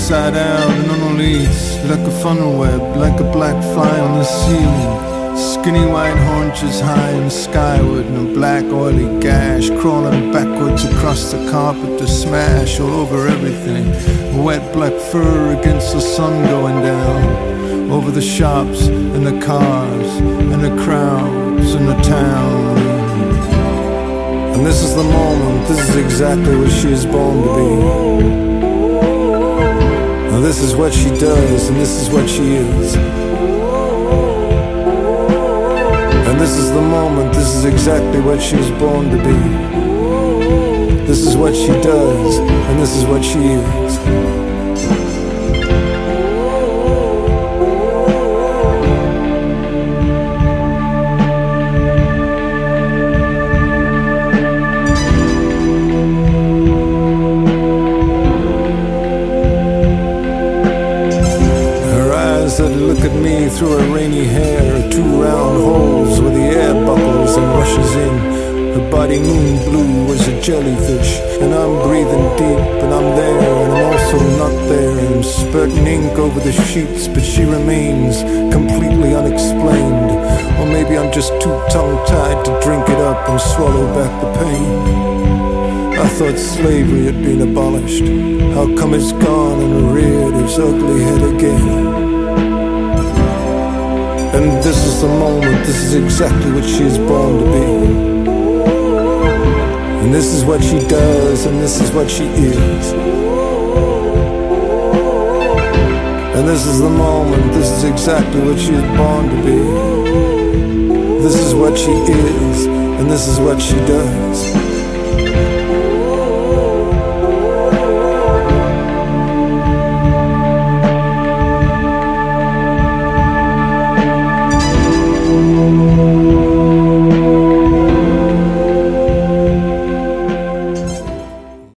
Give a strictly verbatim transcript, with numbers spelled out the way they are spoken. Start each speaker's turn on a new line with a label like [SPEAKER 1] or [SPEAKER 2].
[SPEAKER 1] upside down and on her leads, like a funnel web, like a black fly on the ceiling. Skinny white haunches high and skyward, and a black oily gash crawling backwards across the carpet to smash all over everything. A wet black fur against the sun going down, over the shops and the cars and the crowds and the town. And this is the moment, this is exactly what she is born to be. And this is what she does, and this is what she is. And this is the moment, this is exactly what she was born to be. This is what she does, and this is what she is. That look at me through her rainy hair, two round holes where the air buckles and rushes in. Her body moon blue as a jellyfish, and I'm breathing deep, and I'm there, and I'm also not there. I'm spurting ink over the sheets, but she remains completely unexplained. Or maybe I'm just too tongue-tied to drink it up and swallow back the pain. I thought slavery had been abolished. How come it's gone and reared its ugly head again? And this is the moment, this is exactly what she is born to be. And this is what she does, and this is what she is. And this is the moment, this is exactly what she is born to be. This is what she is, and this is what she does.